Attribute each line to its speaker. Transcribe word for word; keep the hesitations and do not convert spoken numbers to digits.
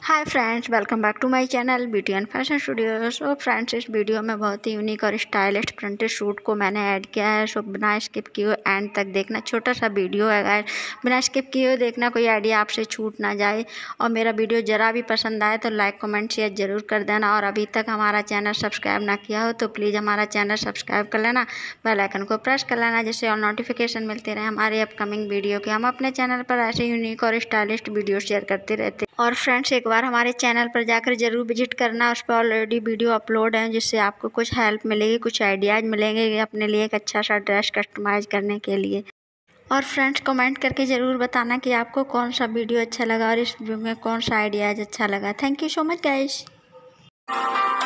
Speaker 1: Hi friends, welcome back to my channel beauty and fashion studio. So friends, इस video में बहुत ही unique और स्टाइलिश प्रिंटेड सूट को मैंने ऐड किया है। सो बिना स्किप किए एंड तक देखना, छोटा सा वीडियो है गाइस, बिना स्किप किए देखना, कोई आइडिया आपसे छूट ना जाए। और मेरा वीडियो ज़रा भी पसंद आए तो लाइक कमेंट शेयर ज़रूर कर देना। और अभी तक हमारा चैनल सब्सक्राइब ना किया हो तो प्लीज़ हमारा चैनल सब्सक्राइब कर लेना, बेल आइकन को प्रेस कर लेना, जिससे और नोटिफिकेशन मिलते रहे हमारे अपकमिंग वीडियो के। हम अपने चैनल पर ऐसे यूनिक और स्टाइलिश वीडियो शेयर करते रहते हैं। और फ्रेंड्स, एक बार हमारे चैनल पर जाकर जरूर विजिट करना, उस पर ऑलरेडी वीडियो अपलोड है, जिससे आपको कुछ हेल्प मिलेगी, कुछ आइडियाज़ मिलेंगे अपने लिए एक अच्छा सा ड्रेस कस्टमाइज करने के लिए। और फ्रेंड्स, कमेंट करके ज़रूर बताना कि आपको कौन सा वीडियो अच्छा लगा और इस वीडियो में कौन सा आइडियाज़ अच्छा लगा। Thank you so much guys.